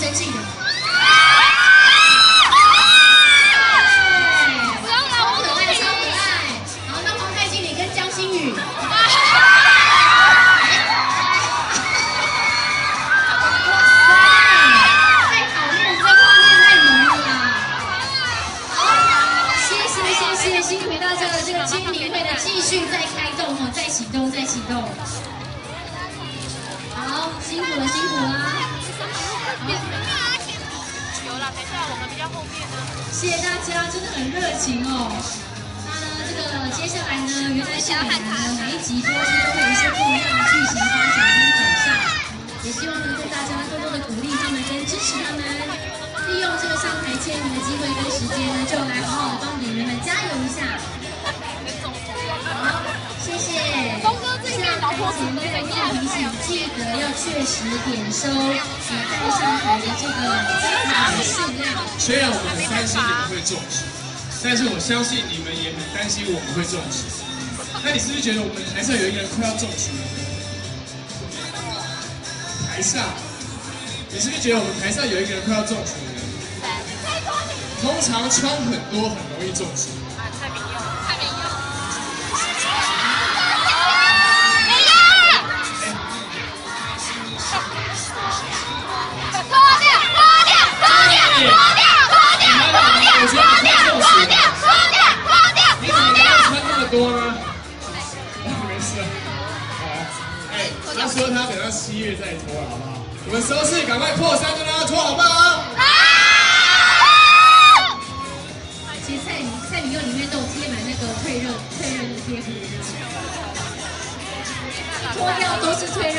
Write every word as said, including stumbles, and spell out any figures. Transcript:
生气的。 辛苦大家的这个签名会的继续再开动哦，再启动，再启动。好，辛苦了，辛苦了。 有了，等一下我们比较后面呢。 谢谢大家，真的很热情哦。那呢，这个接下来呢，原来是美男呢，每一集播出都会有一些不一样的剧情发展跟走向，也希望呢跟大家多多的鼓励他们跟支持他们。 利用这个上台签名的机会跟时间呢，就来好好的帮演员们加油一下。好，谢谢。下台前呢，要提醒记得要确实点收你带上台的这个金牌的数量。 虽然我们很担心你们会中暑，但是我相信你们也很担心我们会中暑。那你是不是觉得我们台上有一个人快要中暑了？台上，你是不是觉得我们台上有一个人快要中暑了？ 通常穿很多很容易中暑。啊，蔡明佑，蔡明佑，没有。脱掉，脱掉，脱掉，脱掉，脱掉，脱掉，脱掉，脱掉，脱掉，脱掉。你怎么能够穿那么多呢？没事。好，哎，他说他等到七月再脱，好不好？我们收视赶快破三，就让他脱，好不好？ 其实菜菜米柚里面都有贴满那个退热退热的贴布，脱掉都是退热。